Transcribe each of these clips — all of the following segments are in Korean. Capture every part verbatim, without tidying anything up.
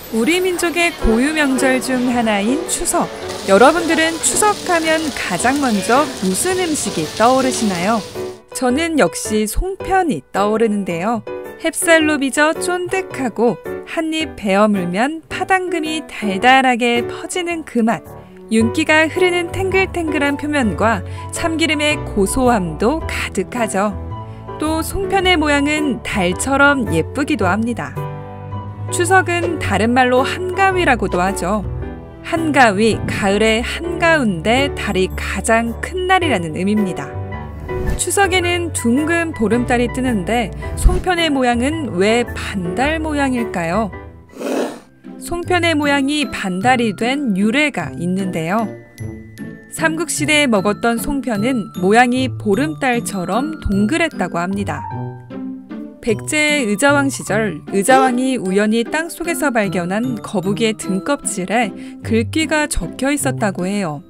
우리 민족의 고유 명절 중 하나인 추석. 여러분들은 추석하면 가장 먼저 무슨 음식이 떠오르시나요? 저는 역시 송편이 떠오르는데요. 햅쌀로 빚어 쫀득하고 한입 베어 물면 파당금이 달달하게 퍼지는 그 맛. 윤기가 흐르는 탱글탱글한 표면과 참기름의 고소함도 가득하죠. 또 송편의 모양은 달처럼 예쁘기도 합니다. 추석은 다른 말로 한가위라고도 하죠. 한가위, 가을의 한가운데 달이 가장 큰 날이라는 의미입니다. 추석에는 둥근 보름달이 뜨는데 송편의 모양은 왜 반달 모양일까요? 송편의 모양이 반달이 된 유래가 있는데요. 삼국시대에 먹었던 송편은 모양이 보름달처럼 동그랬다고 합니다. 백제의 의자왕 시절 의자왕이 우연히 땅속에서 발견한 거북이의 등껍질에 글귀가 적혀 있었다고 해요.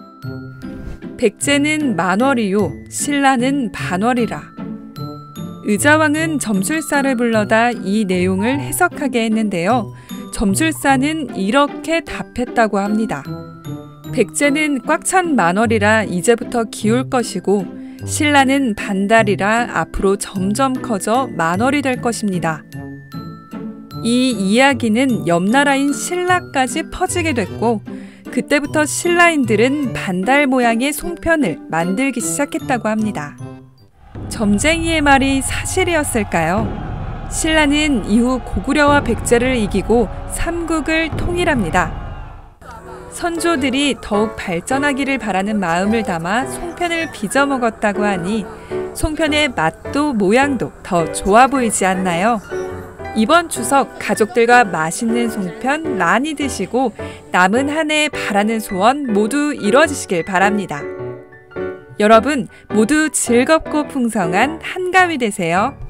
백제는 만월이요, 신라는 반월이라. 의자왕은 점술사를 불러다 이 내용을 해석하게 했는데요. 점술사는 이렇게 답했다고 합니다. 백제는 꽉 찬 만월이라 이제부터 기울 것이고 신라는 반달이라 앞으로 점점 커져 만월이 될 것입니다. 이 이야기는 옆나라인 신라까지 퍼지게 됐고 그때부터 신라인들은 반달 모양의 송편을 만들기 시작했다고 합니다. 점쟁이의 말이 사실이었을까요? 신라는 이후 고구려와 백제를 이기고 삼국을 통일합니다. 선조들이 더욱 발전하기를 바라는 마음을 담아 송편을 빚어 먹었다고 하니 송편의 맛도 모양도 더 좋아 보이지 않나요? 이번 추석 가족들과 맛있는 송편 많이 드시고 남은 한 해 바라는 소원 모두 이뤄지시길 바랍니다. 여러분 모두 즐겁고 풍성한 한가위 되세요.